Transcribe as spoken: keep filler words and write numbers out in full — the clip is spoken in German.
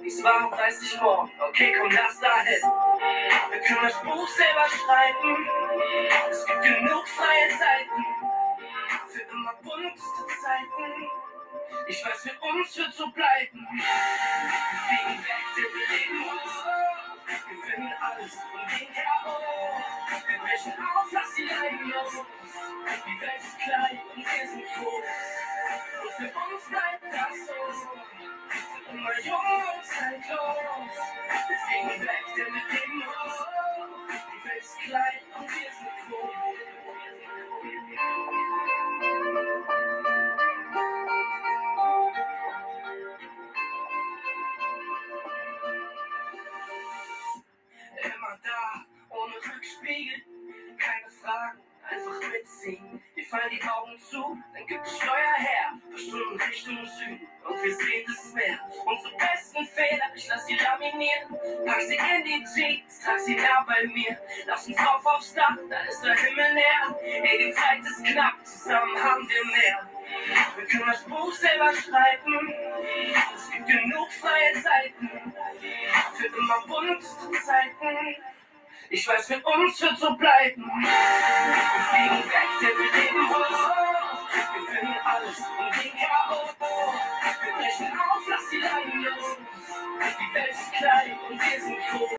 Wie's war, weiß ich morgen. Okay, komm, lass dahin. Wir können das Buch selber schreiben. Es gibt genug freie Zeiten. Für immer bunteste Zeiten. Ich weiß, für uns wird so bleiben. Wir fliegen weg, denn wir leben hoch. Gewinnen alles und gehen K O. Wir brechen auf, lass die Leiden los. Die Welt ist klein und wir sind groß. Und für uns bleibt das so. Für immer jung und zeitlos. Wir fliegen weg, denn wir leben hoch. Die Welt ist klein und wir sind groß. Immer da, ohne Rückspiegel, keine Fragen, einfach mitziehen. Wir fallen die Augen zu, dann gibt es Steuer her, paar Stunden Richtung Süden und wir sehen das Meer. Unsere besten Fehler, ich lass sie laminieren, pack sie in die Jeans, trag sie nah bei mir. Lass uns rauf aufs Dach, da ist der Himmel näher. Ey, die Zeit ist knapp, zusammen haben wir mehr. Wir können das Buch selber schreiben, es gibt genug freie Zeiten. Für immer bunteste Zeiten. Ich weiß, für uns wird so bleiben. Wir fliegen weg, denn wir leben hoch. Wir finden alles und gehen K O. Wir brechen auf, lass die Leiden los. Die Welt ist klein und wir sind groß.